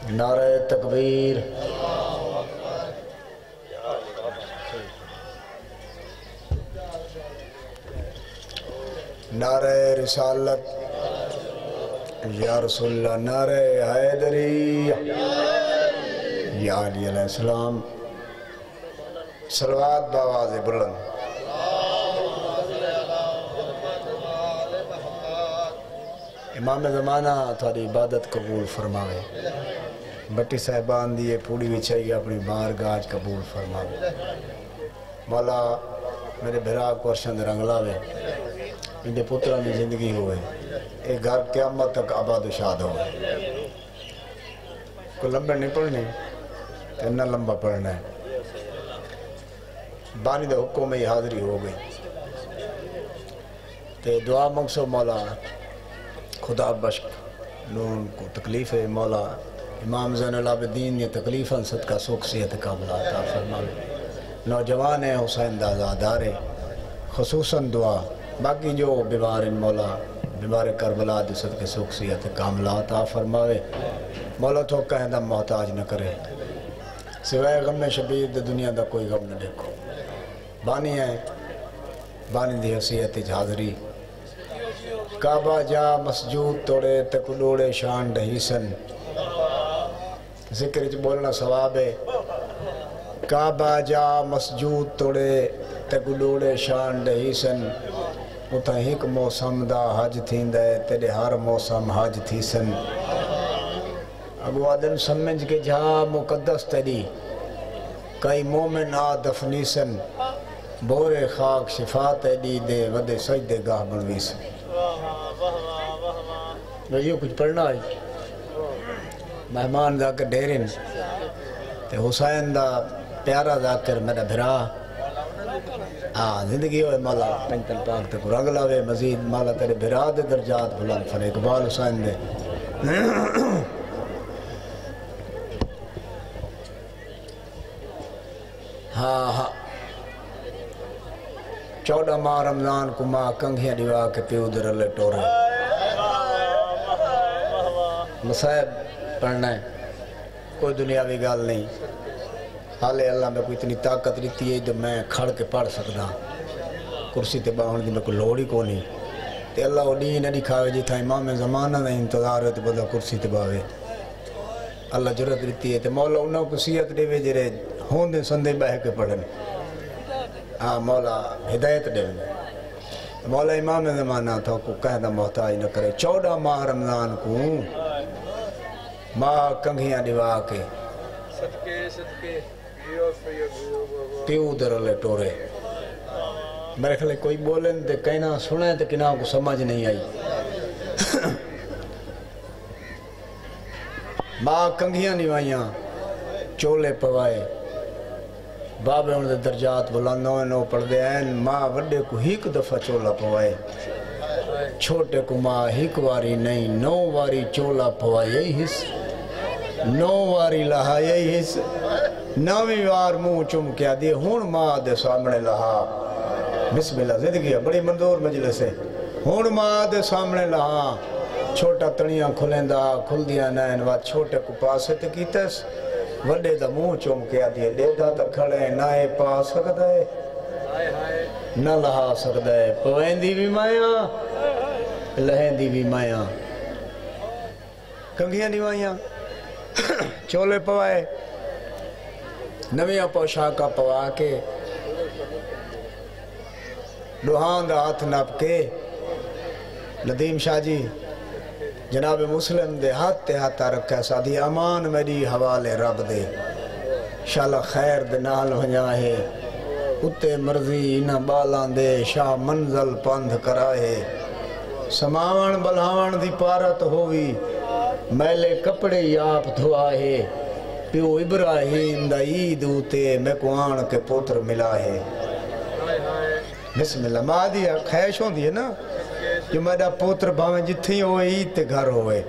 نعرہ تکبیر، نعرہ رسالت یا رسول اللہ، نعرہ حیدری یا علی علیہ السلام، صلوات باواز بلند۔ امام زمانہ تھوڑی عبادت قبول فرماوے، بٹی صاحبان دیئے پوڑی وچھائی اپنی بارگاہ قبول فرماوے۔ مولا میرے بھرا کورشند رنگ لاوے، اندے پترہ میں زندگی ہوئے، ایک گھر قیامت تک آباد و شاد ہوئے۔ کوئی لمبے نہیں پڑھنے، اتنا لمبا پڑھنا ہے۔ بانی دے حکم میں حاضری ہو گئی، تے دعا منگسو مولا خدا بشک نون کو تکلیف ہے مولا امام زین العابدین یہ تکلیفاً صدقہ سکھ صحت کاملہ عطا فرماوے۔ نوجوان ہیں حسین دا آزادار ہے، خصوصاً دعا باقی جو بیمار ہیں مولا بیمار کربلا دے صدقہ سکھ صحت کاملہ عطا فرماوے۔ مولا تو کہندہ محتاج نہ کرے، سوائے غم شدید دنیا دا کوئی غم نہ دیکھو۔ بانی ہے، بانی دی حیثیت حاضری، کعبہ جا مسجود توڑے تکلوڑے شان ڈہیسن، ذکر چ بولنا ثواب ہے۔ کعبہ جا مسجود توڑے تکلوڑے شان ڈہیسن، اتھا ہک موسم دا حج تھیندہ ہے، تیرے ہر موسم حج تھیسن۔ ابو آدم سمجھ کے جا مقدس تیری، کئی مومن آ دفنیسن، بورے خاک شفاعت دی دے ودے سجدے گاہ بنویسن۔ یہ کچھ پڑھنا ہے، مہمان ذاکر ڈیرن تے حسین دا پیارا ذاکر میرا بھرا زندگی ہوئے مولا پنجتل پاک تک رنگ لاوے، مزید مولا تیرے بھرا دے درجات بلند فرے، اقبال حسین دے۔ ہاں 14 ماہ رمضان کو ماں کنگھیاں ڈیوا کے پیو درلے ٹورے۔ مصائب پڑھنا ہے، کوئی دنیاوی گال نہیں، حالے اللہ میں کوئی اتنی طاقت رہتی ہے جو میں کھڑ کے پڑھ سکتا، کرسی تے باہن دی میں کوئی لوڑی کو نہیں، تے اللہ وہ ڈی نہ دکھاوے جی تھا امام زمانہ دا انتظار ہے تے بدا کرسی تے باوے۔ اللہ جرت رہتی ہے تے مولا انہوں کو سیعت دے وے جرے ہون دے سندے بہ کے پڑھن، مولا ہدایت دے وے۔ مولا امام زمانہ تھا کو کہنا محتاج نہ کرے، 14 ماہ رمضان کو ماں کنگھیاں ڈیوا کے پیو درلے ٹورے۔ میرے خیال کوئی بولن تے کہنا سنیں تے کناں کو سمجھ نہیں آئی۔ ماں کنگھیاں ڈیوائیاں چولے پوائے، بابے ان دے درجات بلندوں نو پڑھ دے ہیں، ماں وڈے کو ہیک دفعہ چولا پوائے، چھوٹے کو ماں ہیک واری نہیں 9 واری چولا پوائے، یہی حص 9 واری لہا، یہی حص 9ویں وار منہ چم کیا دی ہون ماں دے سامنے لہا۔ بسم اللہ، زندگی ہے بڑی منظور مجلس ہے، ہون ماں دے سامنے لہا، چھوٹا تڑیاں کھلیں دا کھل دیا نین وات چھوٹے کو پاسے تے کیتس، وڈے دا منہ چم کیا دی دیدہ تا کھڑے نہ پا سکتا ہے نہ لہا سکتا ہے، پوین دی بھی مائیاں لہن دی بھی مائیاں، کنگھیاں دیوائیاں چولے پوائے، نویاں پوشاکہ پوا کے، لوہان دا ہاتھ نپ کے، ندیم شاہ جی جناب مسلم دے ہاتھ تے ہاتھا رکھا سادھی امان میری حوالے رب دے، شالا خیر دے نال ہنجا ہے، اتے مرضی انہ بالان دے شاہ منزل پندھ کرائے، سماون بلہاون دی پارت ہوئی، میلے کپڑے یاپ دھوا ہے، پیو ابراہیم دا عید ہوتے میں کو آن کے پوتر ملا ہے۔ بسم اللہ، ماں دی خیش ہوں دی ہے نا، جو میرا پوتر بھاویں جتھیں ہوئے عید تے گھر ہوئے۔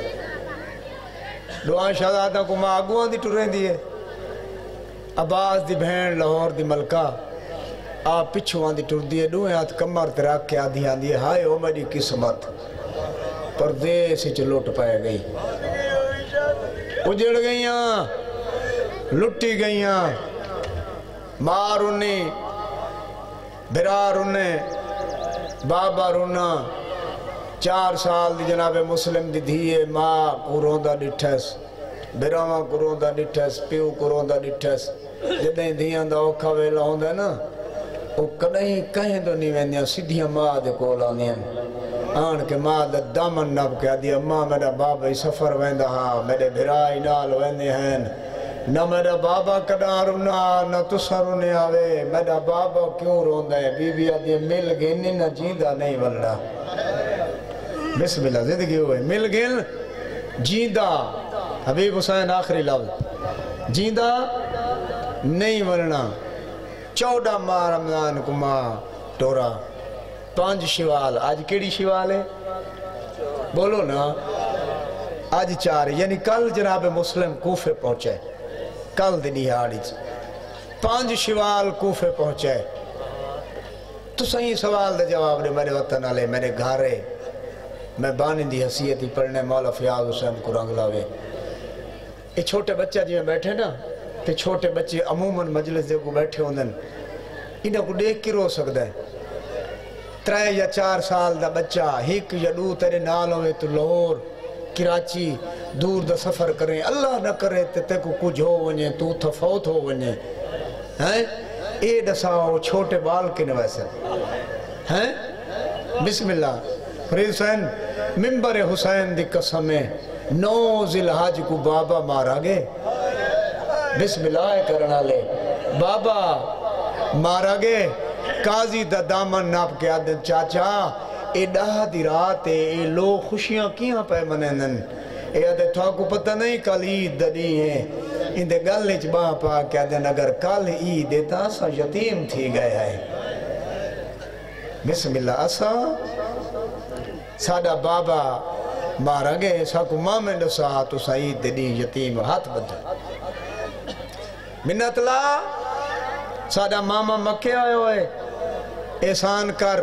دعائیں شہزادہ کو ماں آگوان دی ٹرین دیئے، عباس دی بہن لاہور دی ملکہ، آپ پچھوان دی ٹر دیئے، دوئے ہاتھ کمر تراک کے آدھیاں دیئے، ہائے او میری قسمت پردیس ہی چلوٹ پائے گئی۔ اجڑ گئیاں لٹی گئیاں ماں رونی برا رونے بابا رونا 4 سال دی جناب مسلم دی دھیے ماں کو روندہ ڈٹھس براواں کو روندہ ڈٹھس پیو کو روندہ ڈٹھس جدیں دھیاں دا اوکھا ویلا ہوندہ ہے نا وہ کدہیں کہیں تو نہیں ویندیاں سیدھیاں ماں دے کول آندیاں آن کے ماں دے دامن نب کہا دیا ماں میرا بابا ہی سفر ویندہ ہاں میرے بھرائی نال ویندے ہیں نہ میرا بابا کدا رونا نہ تسا رونے آوے میرا بابا کیوں روندہ ہے بی بی آدھی مل گئنی نہ جیندہ نہیں ولنا بسم اللہ زندگی ہوئے مل گئن جیندہ حبیب حسین آخری لفظ جیندہ نہیں ولنا 14 ماہ رمضان کو ماں ٹورا 5 شوال آج کیڑی شوال ہے بولو نا آج 4 یعنی کل جناب مسلم کوفے پہنچے کل دنی آڑی 5 شوال کوفے پہنچے تو صحیح سوال دے جواب دے میرے وطن آلے میرے گھارے میں بانی دی حسیتی پڑھنے مولا فیاض حسین کو رنگ لاوے یہ چھوٹے بچہ جی میں بیٹھے نا تے چھوٹے بچے عموماً مجلس دے کو بیٹھے ہوندن انہاں کو دیکھ کی رو سکتا ہے 3 یا 4 سال دا بچہ ہک یا 2 تیرے نال ہوئے تو لاہور کراچی دور دا سفر کریں اللہ نہ کرے تے کو کچھ ہو ونجے تو تھا فوت ہو ونجے اے دساؤ چھوٹے بال کے نویسن بسم اللہ فرید حسین ممبر حسین دی قسمیں 9 ذی الحج کو بابا مارا گے بسم اللہ کرنا لے بابا مارا گے قاضی دا دامن ناپ کے آدھن چاچا اے ڈاہ دی رات اے لوگ خوشیاں کیاں پہ منینن اے آدھے تھا کو پتہ نہیں کل عید دنی ہے ان دے گل نیچ باں پا کے آدھن اگر کل عید دیتا سا یتیم تھی گئے ہے بسم اللہ اسا ساڑا بابا مارا گے ساکو ماں میں نسا تو سعید دنی یتیم ہاتھ بدھا منت لا ساڑا ماما مکے آئے ہوئے احسان کر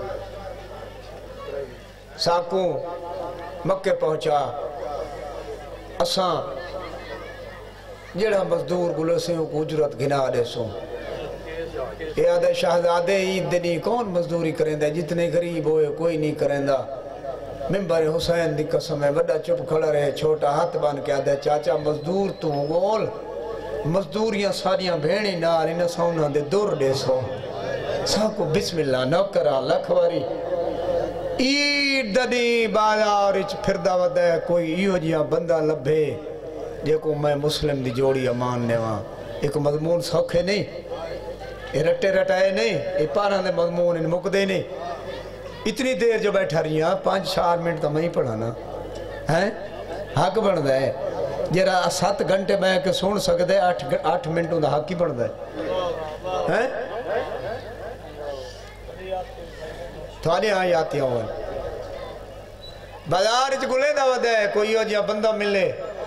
ساکو مکے پہنچا اساں جڑا مزدور گلو سے کو اجرت گھنا دے سو اے آدھے شہزادے عید دنی کون مزدوری کریں دے جتنے غریب ہوئے کوئی نہیں کریں دا ممبر حسین دی قسم ہے بڑا چپ کھڑا رہے چھوٹا ہاتھ بان کے آدھے چاچا مزدور تو گول مزدوریاں ساریاں بھینی نال انہیں سونا دے دور دے سو ساکو بسم اللہ نوکرہ لکھواری عید دنی بازار اچ پھر دعوت ہے کوئی ایو جیاں بندہ لبھے جے کو میں مسلم دی جوڑی امان نے وہاں ایک مضمون سوکھے نہیں یہ رٹے رٹائے نہیں یہ پارا دے مضمون ان مکدے نہیں اتنی دیر جو بیٹھا رہی ہیں 5-4 منٹ تو میں ہی پڑھانا حق بڑھ دے جیرا 7 گھنٹے میں کہ سن سکتے 8 منٹوں دا حق ہی بڑھ دے تھوڑی آیاتی ہوئے بازار اچھ گلے دعوت ہے کوئی ہو جیا بندہ ملے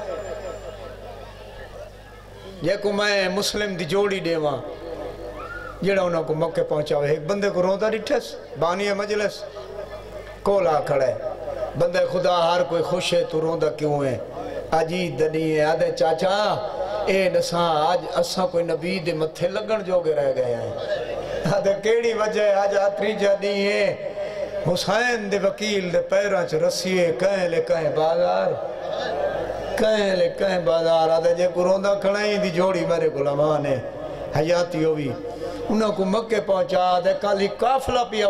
یہ کو میں مسلم دی جوڑی دے وہاں جڑا انہوں کو موقع پہنچا ہوئے ایک بندے کو روندہ ڈٹھس بانی مجلس کولا کھڑے بندے خدا ہر کوئی خوش ہے تو روندہ کیوں ہے عجید دنی ہے آدھے چاچا اے نساں آج اساں کوئی نبی دے متھے لگن جو گے رہ گئے ہیں آدھے کیڑی وجہ ہے آج آتری جانی ہے حسین دے وکیل دے پیرانچ رسیے کہیں لے کہیں بازار آدھے جے کو روندہ کھڑائیں دی جوڑی میرے غلامان ہے حیاتی ہوئی انہوں کو مکے پہنچا دے کالی کافلہ پیا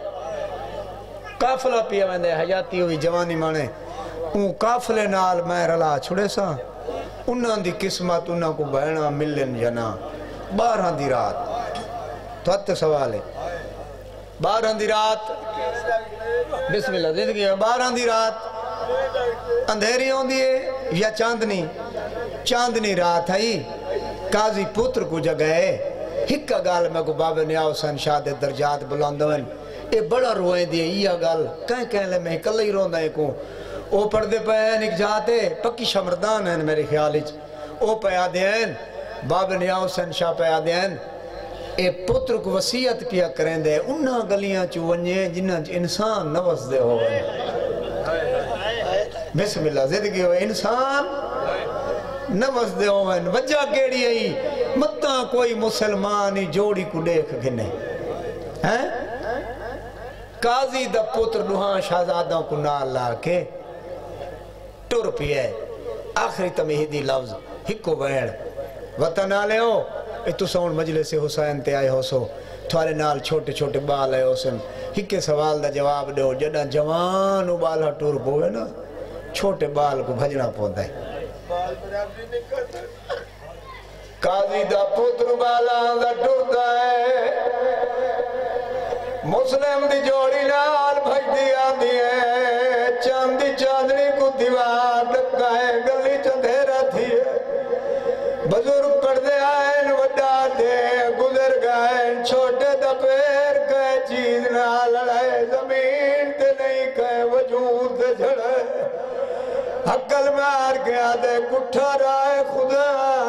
ویندے حیاتی ہوئی جوانی مانے ان کافلے نال میں رلا چھڑے سا انہوں دی قسمت انہوں کو بہنا ملن جنا 12 دی رات تو ہت سوال ہے 12 دی رات بسم اللہ زندگی 12 دی رات اندھیری ہوں دیئے یا چاندنی رات ہے قاضی پتر کو جگئے ہکا گال میں کو بابا نیا حسین شاہ دے درجات بلاندوین اے بڑا روئے دیئے یہ گال کہیں لے میں کل ہی روندہ کو او پردے پہ ہیں ایک جاتے پکی شمردان ہیں میرے خیالی او پہ آدھے ہیں بابا نیا حسین شاہ پہ آدھے ہیں اے پتر کو وسیعت کیا کریں دے انہاں گلیاں چونجے جنہاں انسان نوز دے ہوئے بسم اللہ زندگی ہوئے انسان نمس دے ہوئن وجہ کیڑی ہے متاں کوئی مسلمانی جوڑی کو دیکھ گھنے قاضی دا پتر دوہاں شہزادوں کو نال لا کے ٹر پیے آخری تمہیدی لفظ ہکو بیڑ وطن آلے ہو تو سون مجلس حسین تے آئے ہو سو تھوارے نال چھوٹے چھوٹے بال آئے ہو سن ہکے سوال دا جواب دے ہو جڑا جوان بالا ٹور پوے نا چھوٹے بال کو بھجنا پوندہ ہے قاضی دا پتر بالا دا ٹور دا ہے مسلم دی جوڑی نال بھج دیا دیئے چاندی چاندنی کو دیوار ڈکا ہے گلی چندھیرا تھی بزرگ پردے آئین وڈا دے گزر گئے چھوٹے دا پیر کہے چیز نہ لڑائے زمین تے نہیں کہے وجود تے جھڑے حقل مار گیا دے کٹھا رائے خدا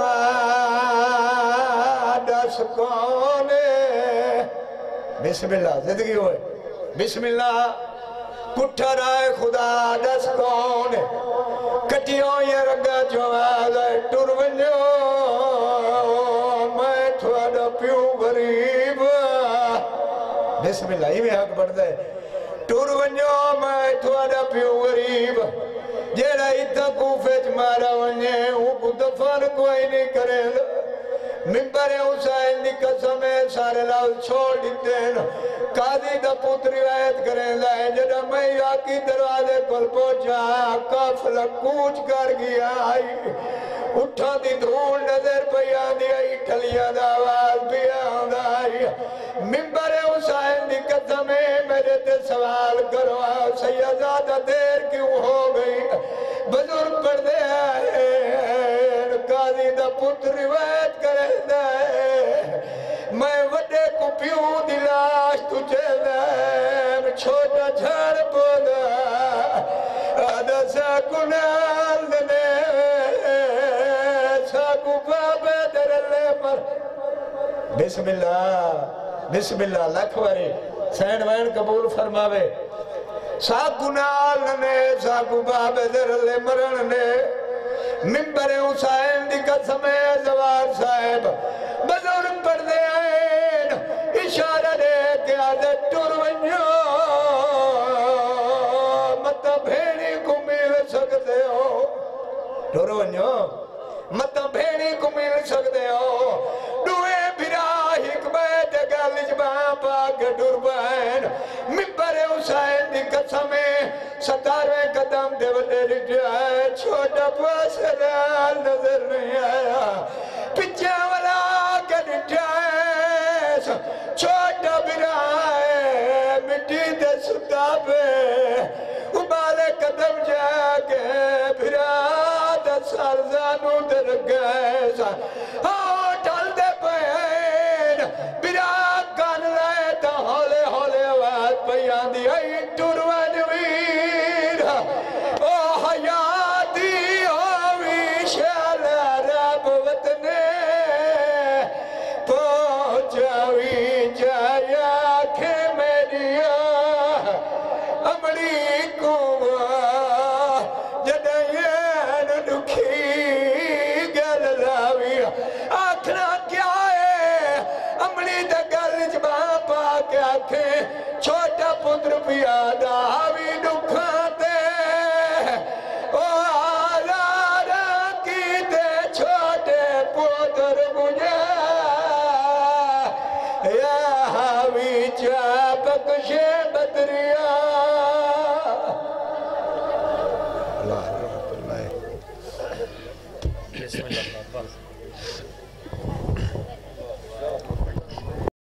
دس کونے بسم اللہ زندگی ہوئے بسم اللہ کٹھا رائے خدا دس کونے کٹیوں یہ رگا جو آزائے ٹور ونجو میں تھوڑا پیو غریب بسم اللہ یہ بھی حق بڑھ دے ٹور ونجو میں تھوڑا پیو غریب جیڑا اتھا کوفے جمارا ونجے ہوں کو دفن کوئی نہیں کرے ممبر حسین دی قسم ہے سارے لفظ چھوڑ دیتے ہیں قاضی دا پوت روایت کریں لائے جڑا میں یاکی دروازے کل پہنچا قافلہ کوچ کر گیا آئی اٹھا دی دھول نظر پیان دی آئی ٹھلیاں دا آواز بیان آئی ممبر حسین دی قسم ہے میرے تے سوال کرو سیدزادہ دیر کیوں ہو گئی بزرگ پردے آئے قاضی دا پوت روایت کرے میں وڈے کو پیو دلاش تجھے دے چھوٹا جھڑ پودا آدھا ساکو نال دنے ساکو بابے در اللہ پر بسم اللہ لکھواری سین وین قبول فرماوے ساکو نال دنے ساکو بابے در اللہ مرنے ممبر حسین دی قسم زوار صاحب بزرگ پردے آئین اشارہ دے کے آدھے ٹور ونجو مطا بھیڑی کو مل سکتے ہو ٹور ونجو مطا بھیڑی کو مل سکتے ہو دوئے بھرا حکمت گالج باپا کے ٹور بہن ممبر حسین دی قسم 17ویں قدم دے وڈے رجائے چھوٹا پاسرال نظر نہیں آیا پچھا والا کے رجائے چھوٹا برائے مٹی دے ستا پہ ابالے قدم جا کے برا دے سارزانوں دے رگائے ٹھل دے پہین برا کان لائے تا ہولے ہولے آواز پیان دی آئی ٹوروان چھوٹا پتر پیادا بھی دکھاتے آلارا کی تے چھوٹے پتر مجھے یا بھی چاپکش بدریا اللہ بسم اللہ